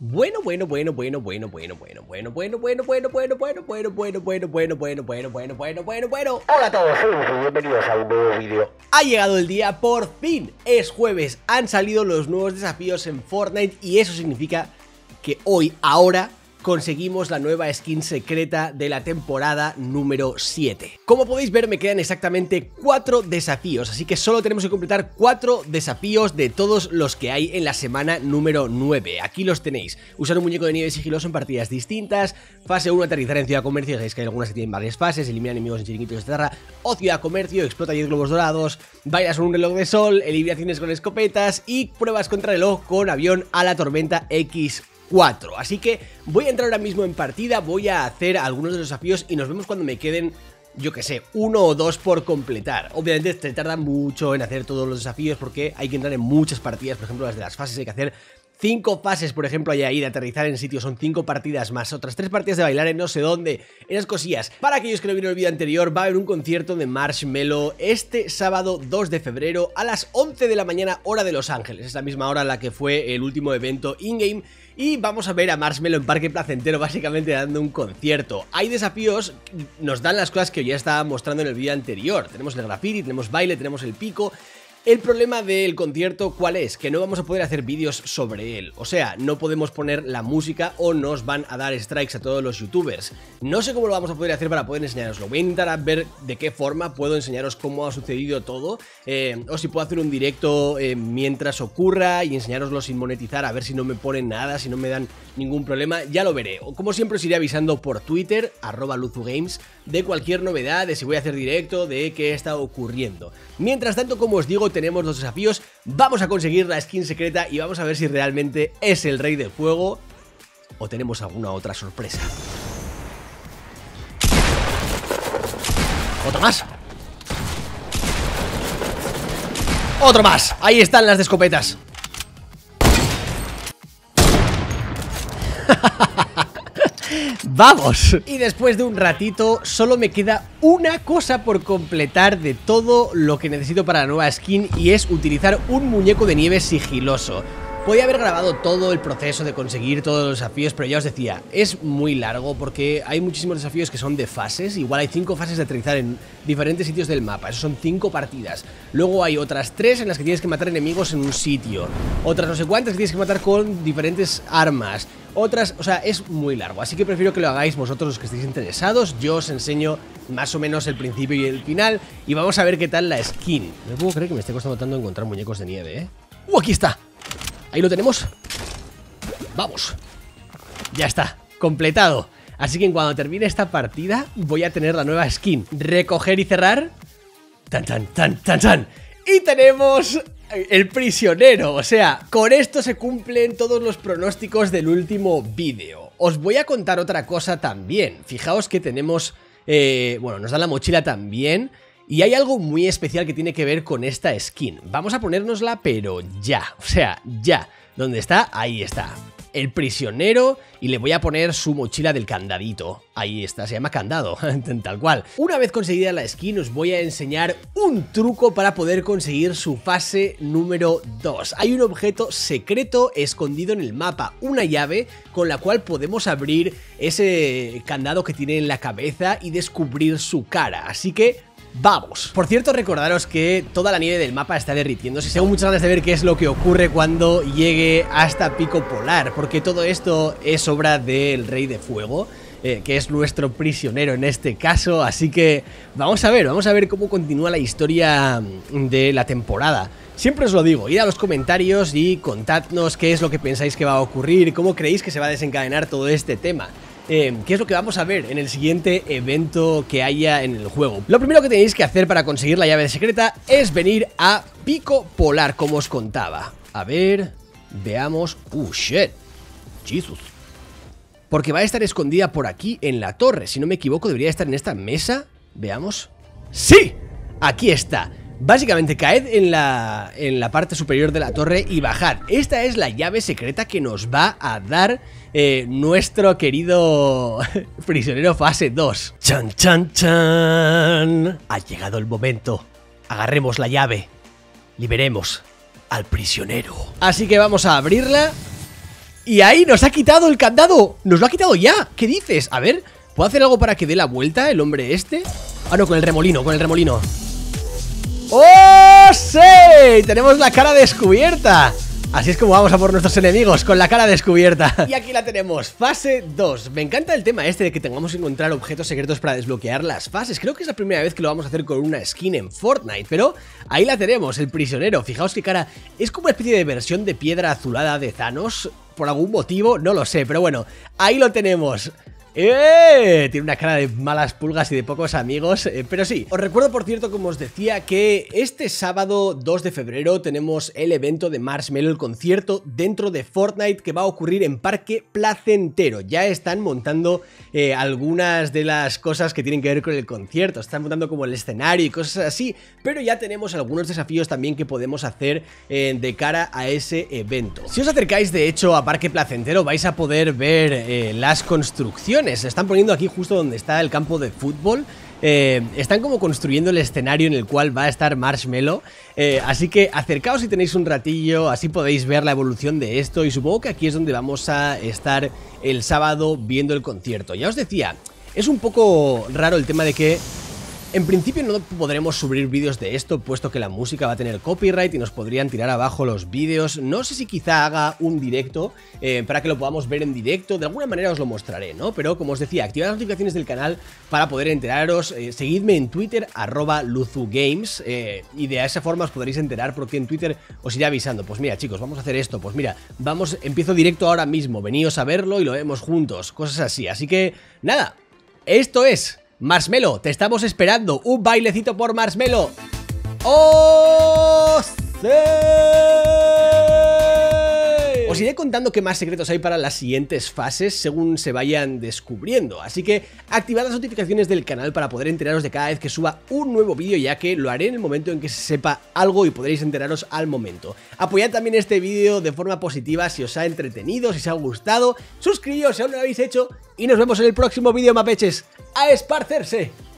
Bueno. Hola a todos, soy Luzu, bienvenidos a un nuevo vídeo. Ha llegado el día, por fin, es jueves, han salido los nuevos desafíos en Fortnite y eso significa que hoy, ahora, conseguimos la nueva skin secreta de la temporada número 7. Como podéis ver, me quedan exactamente 4 desafíos, así que solo tenemos que completar 4 desafíos de todos los que hay en la semana número 9. Aquí los tenéis: usar un muñeco de nieve sigiloso en partidas distintas, fase 1, aterrizar en ciudad comercio, ya sabéis que hay algunas que tienen varias fases, eliminar enemigos en chiringuitos de tierra o ciudad comercio, explota 10 globos dorados, bailas con un reloj de sol, eliminaciones con escopetas y pruebas contra reloj con avión a la tormenta X4. Así que voy a entrar ahora mismo en partida, voy a hacer algunos de los desafíos y nos vemos cuando me queden, yo que sé, 1 o 2 por completar. Obviamente te tarda mucho en hacer todos los desafíos porque hay que entrar en muchas partidas, por ejemplo las de las fases, hay que hacer 5 fases, por ejemplo, ahí de aterrizar en sitio, son 5 partidas más otras 3 partidas de bailar en no sé dónde, esas cosillas. Para aquellos que no vieron el vídeo anterior, va a haber un concierto de Marshmello este sábado 2 de febrero a las 11 de la mañana, hora de Los Ángeles. Es la misma hora en la que fue el último evento in-game. Y vamos a ver a Marshmello en Parque Placentero básicamente dando un concierto. Hay desafíos, nos dan las cosas que ya estaba mostrando en el vídeo anterior. Tenemos el graffiti, tenemos baile, tenemos el pico. El problema del concierto, ¿cuál es? Que no vamos a poder hacer vídeos sobre él. O sea, no podemos poner la música o nos van a dar strikes a todos los youtubers. No sé cómo lo vamos a poder hacer para poder enseñaroslo. Voy a intentar ver de qué forma puedo enseñaros cómo ha sucedido todo. O si puedo hacer un directo mientras ocurra y enseñaroslo sin monetizar, a ver si no me ponen nada, si no me dan ningún problema. Ya lo veré. Como siempre os iré avisando por Twitter, @LuzuGames, de cualquier novedad, de si voy a hacer directo, de qué está ocurriendo. Mientras tanto, como os digo, tenemos 2 desafíos, vamos a conseguir la skin secreta y vamos a ver si realmente es el Rey del Fuego o tenemos alguna otra sorpresa. ¡Otro más! ¡Otro más! Ahí están las de escopetas. ¡Vamos! Y después de un ratito solo me queda una cosa por completar de todo lo que necesito para la nueva skin, y es utilizar un muñeco de nieve sigiloso. Podía haber grabado todo el proceso de conseguir todos los desafíos, pero ya os decía, es muy largo porque hay muchísimos desafíos que son de fases. Igual hay 5 fases de aterrizar en diferentes sitios del mapa, eso son 5 partidas. Luego hay otras 3 en las que tienes que matar enemigos en un sitio, otras no sé cuántas que tienes que matar con diferentes armas, otras, o sea, es muy largo. Así que prefiero que lo hagáis vosotros los que estéis interesados. Yo os enseño más o menos el principio y el final y vamos a ver qué tal la skin. No puedo creer que me esté costando tanto encontrar muñecos de nieve, aquí está. Ahí lo tenemos. Vamos. Ya está, completado. Así que cuando termine esta partida voy a tener la nueva skin. Recoger y cerrar. Tan, tan, tan, tan, tan. Y tenemos el prisionero. O sea, con esto se cumplen todos los pronósticos del último vídeo. Os voy a contar otra cosa también. Fijaos que tenemos... bueno, nos dan la mochila también. Y hay algo muy especial que tiene que ver con esta skin. Vamos a ponérnosla, pero ya. O sea, ya. ¿Dónde está? Ahí está. El prisionero. Y le voy a poner su mochila del candadito. Ahí está, se llama candado, tal cual. Una vez conseguida la skin, os voy a enseñar un truco para poder conseguir su fase número 2. Hay un objeto secreto escondido en el mapa, una llave con la cual podemos abrir ese candado que tiene en la cabeza y descubrir su cara. Así que... ¡vamos! Por cierto, recordaros que toda la nieve del mapa está derritiéndose. Tengo muchas ganas de ver qué es lo que ocurre cuando llegue hasta Pico Polar, porque todo esto es obra del Rey de Fuego, que es nuestro prisionero en este caso. Así que vamos a ver cómo continúa la historia de la temporada. Siempre os lo digo, id a los comentarios y contadnos qué es lo que pensáis que va a ocurrir, cómo creéis que se va a desencadenar todo este tema. ¿Qué es lo que vamos a ver en el siguiente evento que haya en el juego? Lo primero que tenéis que hacer para conseguir la llave secreta es venir a Pico Polar, como os contaba. A ver, veamos... shit, Jesus. Porque va a estar escondida por aquí en la torre. Si no me equivoco, debería estar en esta mesa. Veamos. ¡Sí! Aquí está. Básicamente caed en la parte superior de la torre y bajad. Esta es la llave secreta que nos va a dar nuestro querido prisionero fase 2. ¡Chan, chan, chan! Ha llegado el momento. Agarremos la llave. Liberemos al prisionero. Así que vamos a abrirla. Y ahí nos ha quitado el candado. Nos lo ha quitado ya. ¿Qué dices? A ver, ¿puedo hacer algo para que dé la vuelta el hombre este? Ah, no, con el remolino, con el remolino. ¡Oh, sí! Tenemos la cara descubierta. Así es como vamos a por nuestros enemigos, con la cara descubierta. Y aquí la tenemos, fase 2. Me encanta el tema este de que tengamos que encontrar objetos secretos para desbloquear las fases. Creo que es la primera vez que lo vamos a hacer con una skin en Fortnite, pero ahí la tenemos, el prisionero. Fijaos qué cara, es como una especie de versión de piedra azulada de Thanos. Por algún motivo, no lo sé, pero bueno, ahí lo tenemos. Tiene una cara de malas pulgas y de pocos amigos, pero sí. Os recuerdo, por cierto, como os decía, que este sábado 2 de febrero tenemos el evento de Marshmello, el concierto dentro de Fortnite que va a ocurrir en Parque Placentero. Ya están montando algunas de las cosas que tienen que ver con el concierto, están montando como el escenario y cosas así, pero ya tenemos algunos desafíos también que podemos hacer de cara a ese evento. Si os acercáis de hecho a Parque Placentero vais a poder ver las construcciones. Se están poniendo aquí justo donde está el campo de fútbol. Están como construyendo el escenario en el cual va a estar Marshmello. Así que acercaos si tenéis un ratillo, así podéis ver la evolución de esto. Y supongo que aquí es donde vamos a estar el sábado viendo el concierto. Ya os decía, es un poco raro el tema de que en principio no podremos subir vídeos de esto, puesto que la música va a tener copyright y nos podrían tirar abajo los vídeos. No sé si quizá haga un directo para que lo podamos ver en directo. De alguna manera os lo mostraré, ¿no? Pero como os decía, activad las notificaciones del canal para poder enteraros. Seguidme en Twitter, @luzugames, y de esa forma os podréis enterar porque en Twitter os iré avisando. Pues mira, chicos, vamos a hacer esto. Pues mira, empiezo directo ahora mismo. Veníos a verlo y lo vemos juntos. Cosas así. Así que, nada, esto es Marshmello, te estamos esperando. Un bailecito por Marshmello. ¡Oh, sí! Os iré contando qué más secretos hay para las siguientes fases según se vayan descubriendo. Así que activad las notificaciones del canal para poder enteraros de cada vez que suba un nuevo vídeo, ya que lo haré en el momento en que se sepa algo y podréis enteraros al momento. Apoyad también este vídeo de forma positiva si os ha entretenido, si os ha gustado. Suscribíos si aún no lo habéis hecho y nos vemos en el próximo vídeo, mapeches. ¡A esparcerse!